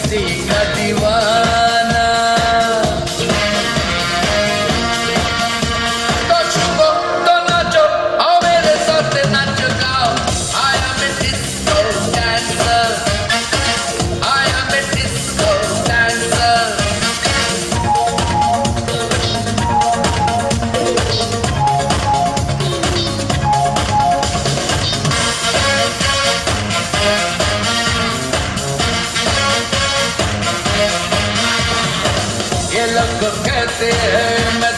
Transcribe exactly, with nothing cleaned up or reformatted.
मस्ती का दीवाना। तो छुपो तो नाचो, आओ मेरे साथ नाचो गाओ। I am a disco dancer, I am a disco dancer। ये लोग कहते हैं मैं